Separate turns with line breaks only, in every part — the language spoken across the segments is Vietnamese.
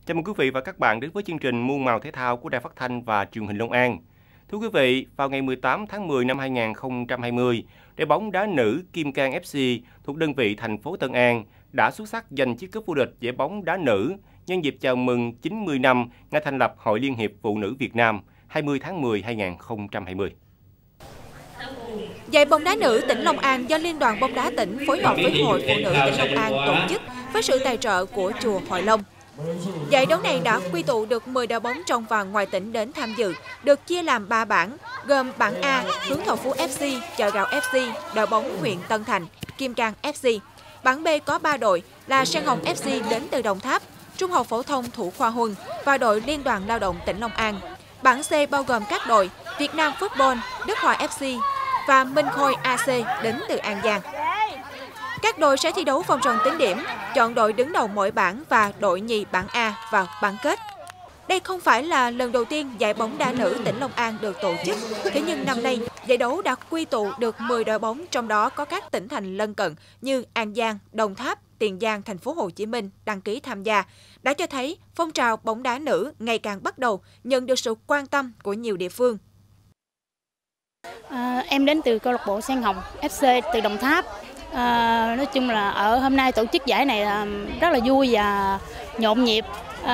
Chào mừng quý vị và các bạn đến với chương trình Muôn màu thể thao của Đài Phát thanh và Truyền hình Long An. Thưa quý vị, vào ngày 18 tháng 10 năm 2020, đội bóng đá nữ Kim Cang FC thuộc đơn vị thành phố Tân An đã xuất sắc giành chiếc cúp vô địch giải bóng đá nữ nhân dịp chào mừng 90 năm ngày thành lập Hội Liên hiệp Phụ nữ Việt Nam 20 tháng 10 2020.
Giải bóng đá nữ tỉnh Long An do Liên đoàn bóng đá tỉnh phối hợp với Hội Phụ nữ tỉnh Long An tổ chức với sự tài trợ của chùa Hội Long. Giải đấu này đã quy tụ được 10 đội bóng trong và ngoài tỉnh đến tham dự, được chia làm 3 bảng, gồm bảng A, Hướng Thọ Phú FC, Chợ Gạo FC, đội bóng huyện Tân Thành, Kim Cang FC. Bảng B có 3 đội là Sen Hồng FC đến từ Đồng Tháp, Trung học phổ thông Thủ Khoa Huân và đội Liên đoàn Lao động tỉnh Long An. Bảng C bao gồm các đội Việt Nam Football, Đức Hòa FC và Minh Khôi AC đến từ An Giang. Các đội sẽ thi đấu vòng tròn tính điểm, chọn đội đứng đầu mỗi bảng và đội nhì bảng A vào bán kết. Đây không phải là lần đầu tiên giải bóng đá nữ tỉnh Long An được tổ chức, thế nhưng năm nay giải đấu đã quy tụ được 10 đội bóng, trong đó có các tỉnh thành lân cận như An Giang, Đồng Tháp, Tiền Giang, Thành phố Hồ Chí Minh đăng ký tham gia, đã cho thấy phong trào bóng đá nữ ngày càng bắt đầu nhận được sự quan tâm của nhiều địa phương.
Em đến từ câu lạc bộ Sen Hồng FC từ Đồng Tháp. Nói chung là ở hôm nay tổ chức giải này rất là vui và nhộn nhịp.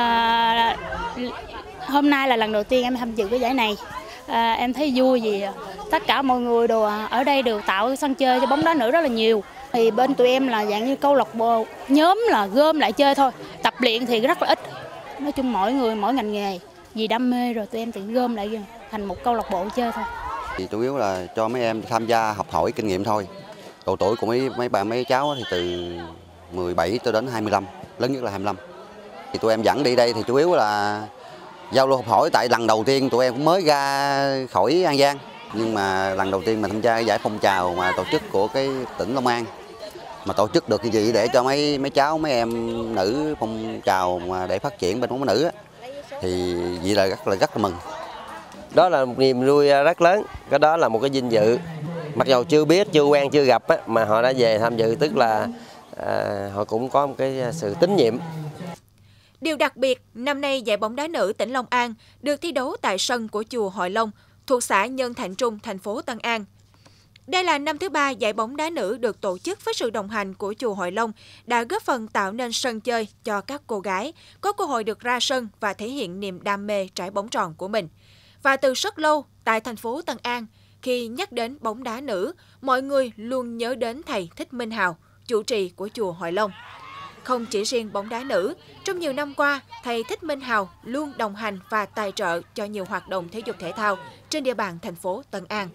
Hôm nay là lần đầu tiên em tham dự cái giải này. Em thấy vui vì tất cả mọi người ở đây đều tạo sân chơi cho bóng đá nữ rất là nhiều. Thì bên tụi em là dạng như câu lạc bộ nhóm là gom lại chơi thôi. Tập luyện thì rất là ít. Nói chung mỗi người mỗi ngành nghề vì đam mê rồi tụi em tự gom lại thành một câu lạc bộ chơi thôi.
Thì chủ yếu là cho mấy em tham gia học hỏi kinh nghiệm thôi. Độ tuổi của mấy cháu thì từ 17 cho đến 25, lớn nhất là 25. Thì tụi em dẫn đi đây thì chủ yếu là giao lưu học hỏi, tại lần đầu tiên tụi em cũng mới ra khỏi An Giang, nhưng mà lần đầu tiên mà tham gia cái giải phong trào mà tổ chức của cái tỉnh Long An, mà tổ chức được như vậy để cho mấy cháu mấy em nữ phong trào mà để phát triển bên bóng đá nữ á, thì vậy là rất là mừng.
Đó là một niềm vui rất lớn, cái đó là một cái vinh dự. Mặc dù chưa biết, chưa quen, chưa gặp á, mà họ đã về tham dự, tức là họ cũng có một cái sự tín nhiệm.
Điều đặc biệt, năm nay giải bóng đá nữ tỉnh Long An được thi đấu tại sân của chùa Hội Long, thuộc xã Nhân Thạnh Trung, thành phố Tân An. Đây là năm thứ 3 giải bóng đá nữ được tổ chức với sự đồng hành của chùa Hội Long, đã góp phần tạo nên sân chơi cho các cô gái có cơ hội được ra sân và thể hiện niềm đam mê trái bóng tròn của mình. Và từ rất lâu, tại thành phố Tân An, khi nhắc đến bóng đá nữ, mọi người luôn nhớ đến thầy Thích Minh Hào, chủ trì của chùa Hội Long. Không chỉ riêng bóng đá nữ, trong nhiều năm qua, thầy Thích Minh Hào luôn đồng hành và tài trợ cho nhiều hoạt động thể dục thể thao trên địa bàn thành phố Tân An.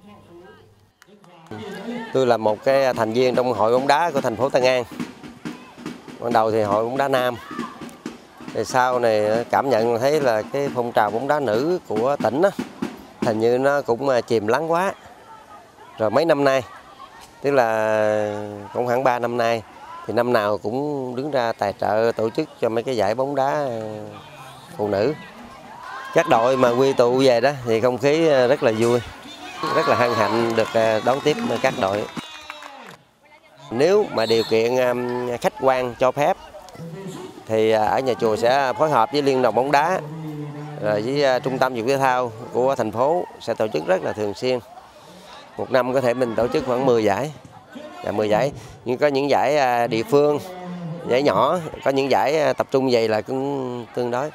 Tôi là một cái thành viên trong hội bóng đá của thành phố Tân An. Ban đầu thì hội bóng đá nam. Thì sau này cảm nhận thấy là cái phong trào bóng đá nữ của tỉnh á, hình như nó cũng chìm lắng quá. Rồi mấy năm nay, tức là cũng khoảng 3 năm nay, thì năm nào cũng đứng ra tài trợ tổ chức cho mấy cái giải bóng đá phụ nữ. Các đội mà quy tụ về đó thì không khí rất là vui, rất là hân hạnh được đón tiếp các đội. Nếu mà điều kiện khách quan cho phép, thì ở nhà chùa sẽ phối hợp với Liên đoàn bóng đá rồi với Trung tâm Thể dục Thể thao của thành phố sẽ tổ chức rất là thường xuyên. Một năm có thể mình tổ chức khoảng 10 giải. 10 giải, nhưng có những giải địa phương, giải nhỏ, có những giải tập trung vậy là cũng tương đối.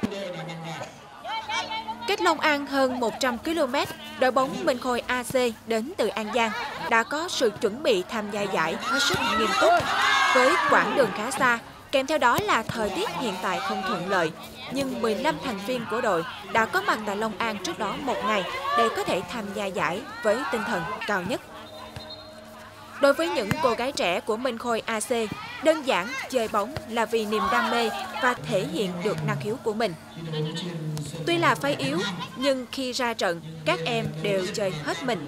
Cách Long An hơn 100 km, đội bóng Minh Khôi AC đến từ An Giang đã có sự chuẩn bị tham gia giải hết sức nghiêm túc. Với quãng đường khá xa, kèm theo đó là thời tiết hiện tại không thuận lợi, nhưng 15 thành viên của đội đã có mặt tại Long An trước đó một ngày để có thể tham gia giải với tinh thần cao nhất. Đối với những cô gái trẻ của Minh Khôi AC, đơn giản chơi bóng là vì niềm đam mê và thể hiện được năng khiếu của mình. Tuy là phái yếu, nhưng khi ra trận, các em đều chơi hết mình.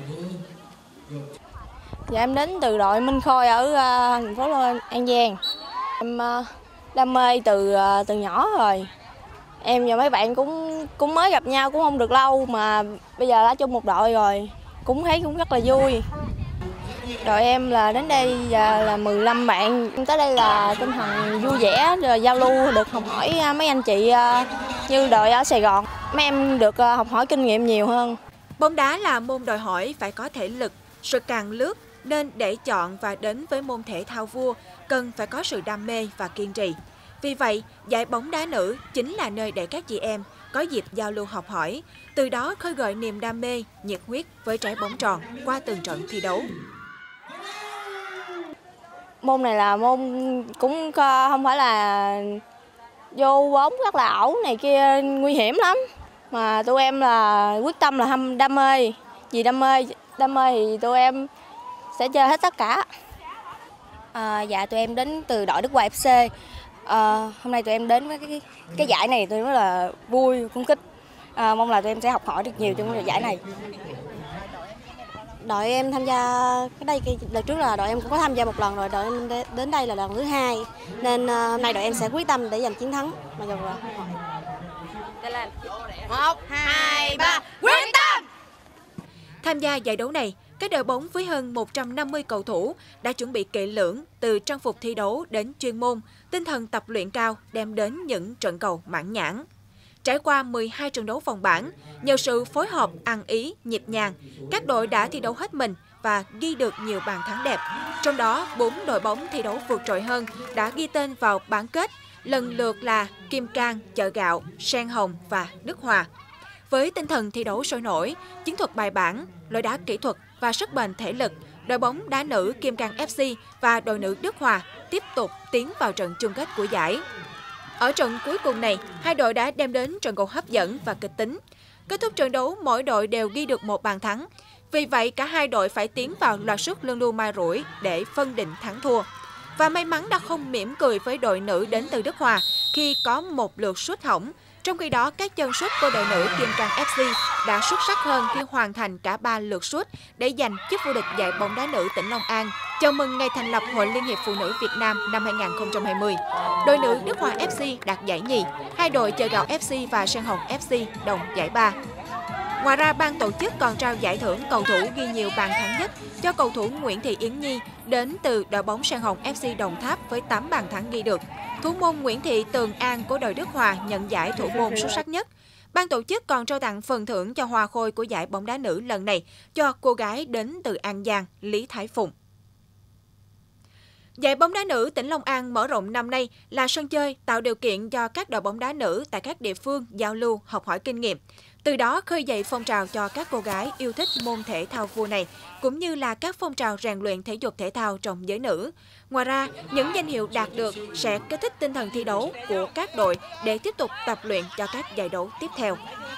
Dạ, em đến từ đội Minh Khôi ở thành phố An Giang. Em đam mê từ nhỏ rồi. Em và mấy bạn cũng mới gặp nhau cũng không được lâu mà bây giờ đã chung một đội rồi, cũng thấy cũng rất là vui. Đội em là đến đây là 15 bạn. Tới đây là tinh thần vui vẻ, rồi giao lưu, được học hỏi mấy anh chị như đội ở Sài Gòn. Mấy em được học hỏi kinh nghiệm nhiều hơn.
Bóng đá là môn đòi hỏi phải có thể lực, sự càng lướt, nên để chọn và đến với môn thể thao vua cần phải có sự đam mê và kiên trì. Vì vậy, giải bóng đá nữ chính là nơi để các chị em có dịp giao lưu học hỏi, từ đó khơi gợi niềm đam mê, nhiệt huyết với trái bóng tròn qua từng trận thi đấu.
Môn này là môn cũng không phải là vô bóng rất là ẩu này kia, nguy hiểm lắm. Mà tụi em là quyết tâm là đam mê. Vì đam mê thì tụi em sẽ chơi hết tất cả.
Dạ tụi em đến từ đội Đức Hòa FC. Hôm nay tụi em đến với cái giải này tôi rất là vui, phấn khích. Mong là tụi em sẽ học hỏi được nhiều trong cái giải này. Đội em tham gia đợt trước là đội em cũng có tham gia một lần rồi, đội em đến đây là lần thứ 2, nên hôm nay đội em sẽ quyết tâm để giành chiến thắng. Mặc dù là
1, 2, 3, quyết tâm! Tham gia giải đấu này, các đội bóng với hơn 150 cầu thủ đã chuẩn bị kỹ lưỡng từ trang phục thi đấu đến chuyên môn, tinh thần tập luyện cao đem đến những trận cầu mãn nhãn. Trải qua 12 trận đấu vòng bảng, nhờ sự phối hợp ăn ý, nhịp nhàng, các đội đã thi đấu hết mình và ghi được nhiều bàn thắng đẹp. Trong đó, 4 đội bóng thi đấu vượt trội hơn đã ghi tên vào bán kết, lần lượt là Kim Cang, Chợ Gạo, Sen Hồng và Đức Hòa. Với tinh thần thi đấu sôi nổi, chiến thuật bài bản, lối đá kỹ thuật và sức bền thể lực, đội bóng đá nữ Kim Cang FC và đội nữ Đức Hòa tiếp tục tiến vào trận chung kết của giải. Ở trận cuối cùng này, hai đội đã đem đến trận cầu hấp dẫn và kịch tính. Kết thúc trận đấu, mỗi đội đều ghi được một bàn thắng. Vì vậy, cả hai đội phải tiến vào loạt sút luân lưu ma rủi để phân định thắng thua. Và may mắn đã không mỉm cười với đội nữ đến từ Đức Hòa khi có một lượt sút hỏng. Trong khi đó, các chân sút của đội nữ Kim Cang FC đã xuất sắc hơn khi hoàn thành cả 3 lượt sút để giành chức vô địch giải bóng đá nữ tỉnh Long An, chào mừng ngày thành lập Hội Liên hiệp Phụ nữ Việt Nam năm 2020. Đội nữ Đức Hòa FC đạt giải nhì, hai đội Chợ Gạo FC và Sen Hồng FC đồng giải ba. Ngoài ra, ban tổ chức còn trao giải thưởng cầu thủ ghi nhiều bàn thắng nhất cho cầu thủ Nguyễn Thị Yến Nhi đến từ đội bóng Sen Hồng FC Đồng Tháp với 8 bàn thắng ghi được. Thủ môn Nguyễn Thị Tường An của đội Đức Hòa nhận giải thủ môn xuất sắc nhất. Ban tổ chức còn trao tặng phần thưởng cho hoa khôi của giải bóng đá nữ lần này cho cô gái đến từ An Giang, Lý Thái Phụng. Giải bóng đá nữ tỉnh Long An mở rộng năm nay là sân chơi tạo điều kiện cho các đội bóng đá nữ tại các địa phương giao lưu, học hỏi kinh nghiệm. Từ đó khơi dậy phong trào cho các cô gái yêu thích môn thể thao vua này, cũng như là các phong trào rèn luyện thể dục thể thao trong giới nữ. Ngoài ra, những danh hiệu đạt được sẽ kích thích tinh thần thi đấu của các đội để tiếp tục tập luyện cho các giải đấu tiếp theo.